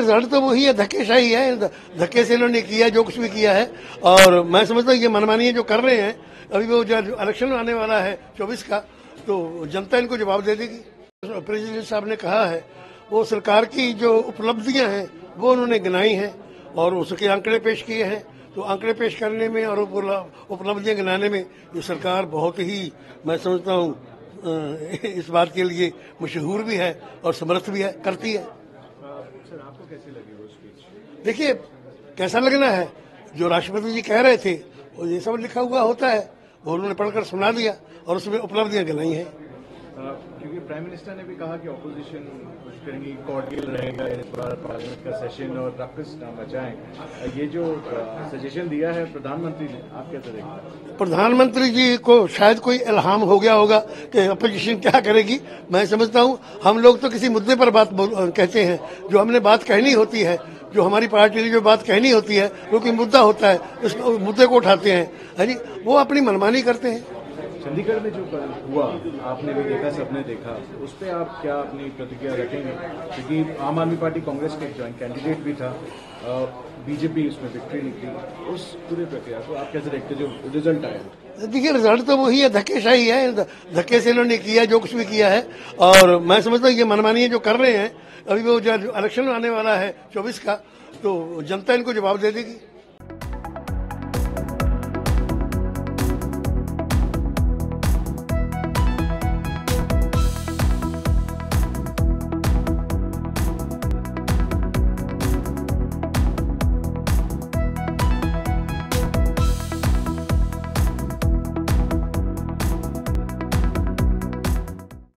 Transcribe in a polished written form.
Result तो वही है, धक्केशाही है। धक्के से इन्होंने किया जो कुछ भी किया है, और मैं समझता हूँ ये मनमानी जो कर रहे हैं, अभी वो जो इलेक्शन आने वाला है 24 का, तो जनता इनको जवाब दे देगी। प्रेसिडेंट साहब ने कहा है वो सरकार की जो उपलब्धियां हैं वो उन्होंने गिनाई हैं और उसके आंकड़े पेश किए हैं। तो आंकड़े पेश करने में और उपलब्धियां गिनाने में ये सरकार बहुत ही, मैं समझता हूँ, इस बात के लिए मशहूर भी है और समर्थ भी है, करती है। सर, आपको कैसी लगी वो स्पीच? देखिए, कैसा लगना है, जो राष्ट्रपति जी कह रहे थे वो ये सब लिखा हुआ होता है, वो उन्होंने पढ़कर सुना दिया और उसमें उपलब्धियां गिनाई हैं। क्योंकि प्राइम मिनिस्टर ने भी कहा कि ऑपोजिशन कुछ करेंगी, कॉर्डियल रहेगा इस बार पार्लियामेंट का सेशन और रक्स ना बचाएं। ये जो सजेशन दिया है प्रधानमंत्री ने, आप कैसे देखते हैं? प्रधानमंत्री जी को शायद कोई इल्हाम हो गया होगा कि अपोजिशन क्या करेगी। मैं समझता हूँ हम लोग तो किसी मुद्दे पर बात कहते हैं, जो हमने बात कहनी होती है, जो हमारी पार्टी की जो बात कहनी होती है, वो कोई मुद्दा होता है, उस मुद्दे को उठाते हैं। है जी, वो अपनी मनमानी करते हैं। चंडीगढ़ में जो हुआ, आपने भी देखा, सबने देखा, उस पर आप क्या अपनी प्रतिक्रिया रखेंगे? क्योंकि आम आदमी पार्टी कांग्रेस के ज्वाइंट कैंडिडेट भी था, बीजेपी उसमें विक्ट्री निकली, उस पूरी प्रक्रिया को आप कैसे देखते, जो रिजल्ट आया? देखिए, रिजल्ट तो वही है, धक्केशाही है। धक्के से इन्होंने किया जो कुछ भी किया है, और मैं समझता हूँ ये मनमानी जो कर रहे हैं, अभी वो जो इलेक्शन आने वाला है 24 का, तो जनता इनको जवाब दे देगी।